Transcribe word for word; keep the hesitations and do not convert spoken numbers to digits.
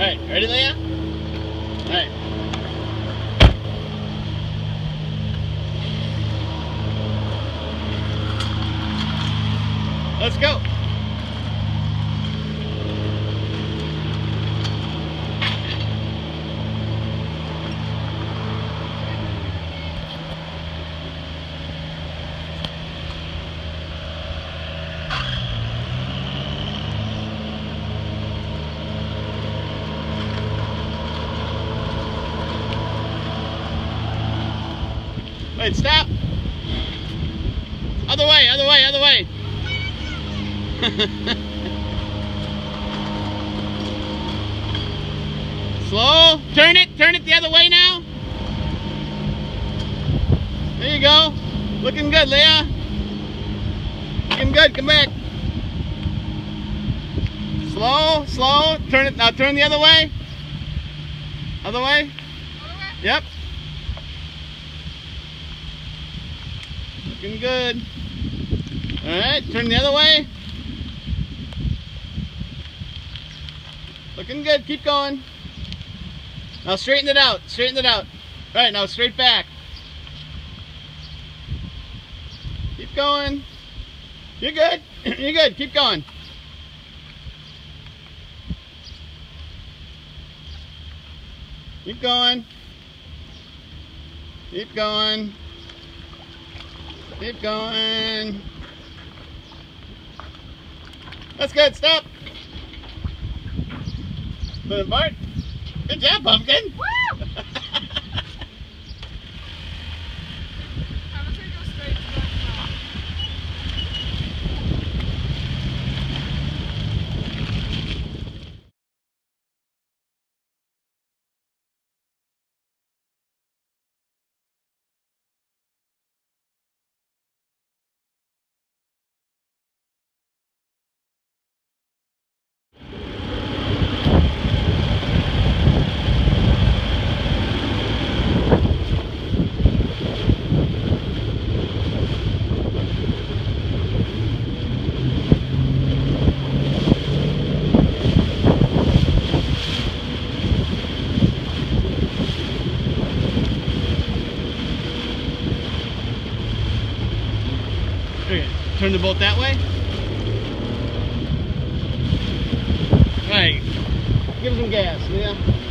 Alright, ready, Leah? Alright. Let's go. Wait, stop. Other way, other way, other way. Slow. Turn it, turn it the other way now. There you go. Looking good, Leah. Looking good, come back. Slow, slow. Turn it, now turn the other way. Other way. Other way? Yep. Looking good. Alright, turn the other way. Looking good, keep going. Now straighten it out, straighten it out. Alright, now straight back. Keep going. You're good, you're good, keep going. Keep going. Keep going. Keep going. That's good. Stop. Put it apart. Good job, Pumpkin. Woo! I'm gonna go straight to the Okay, turn the boat that way. Alright, give him some gas, yeah.